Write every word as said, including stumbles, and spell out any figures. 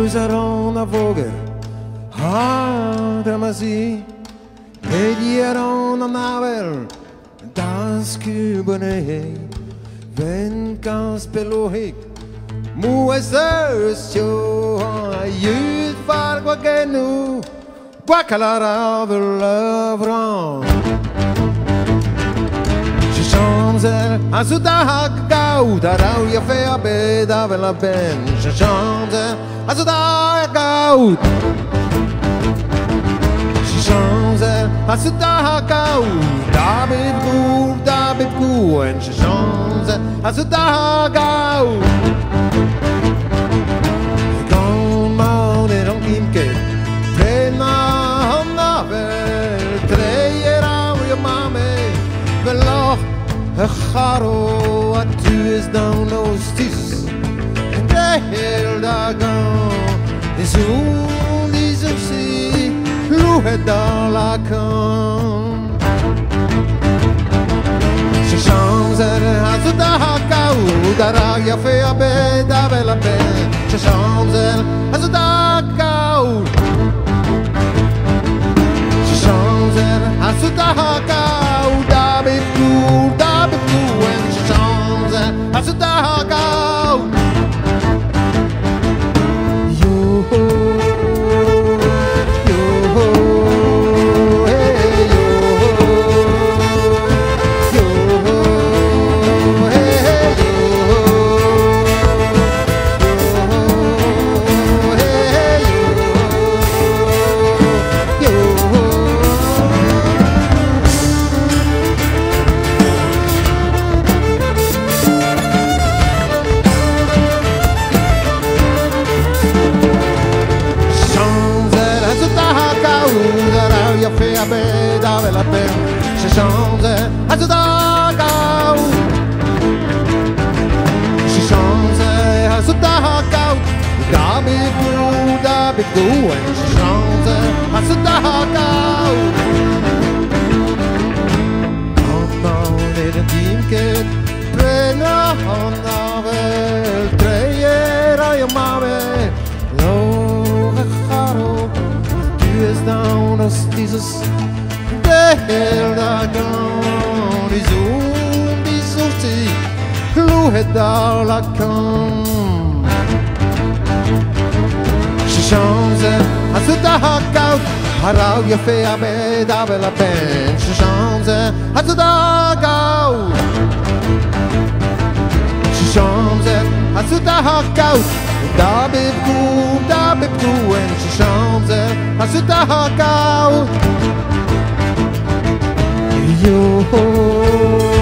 usaron a våger ha dramasi medieron a navel das kubene ven kan spelohik muesers jo youth far qua genu Guacalara de l'œuvre Je chante à Soudac Gauda Rauia fait à beda avec la peine Je chante à Soudac Gauda Je chante à Soudac Gauda David Gou, David Gou Je chante à Soudac Gauda Quand mon est en kimke Charo a tu is down those tis and the hell dagon is all these of sea who had all I come she chants at has a dakau daragia fe a beda bella ben she chants at has a dakau she chants at has a dakau david cool david As a dog out Yo Yo Hey yo Yo Hey yo Yo Hey yo Yo fait à beda avec la peine je chante à tout d'accord je chante à tout d'accord David Gou, David Gou je chante à tout d'accord quand on est un team que prenne en avel traiera y mame lo raro is down as dieses der dagon is um die sorti lu het dans la con she chante à tout d'accord harau ya fait à beda bella ben she chante à tout d'accord she chante à tout d'accord David Gou, David Gou and she chante à ce dakau Yo